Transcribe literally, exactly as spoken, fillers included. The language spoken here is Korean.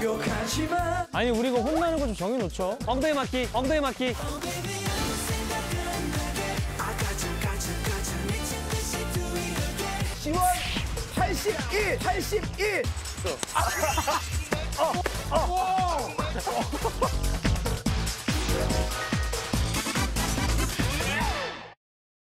아니 우리 이거 혼나는 거 좀 정해놓죠. 엉덩이 맞기, 엉덩이 맞기. 시원 팔십일, 팔십일. 어, 어.